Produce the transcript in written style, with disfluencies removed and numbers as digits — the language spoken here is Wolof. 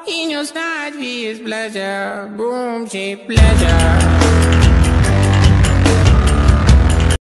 i nie oznać jest pleasure, boom, czy pleasure.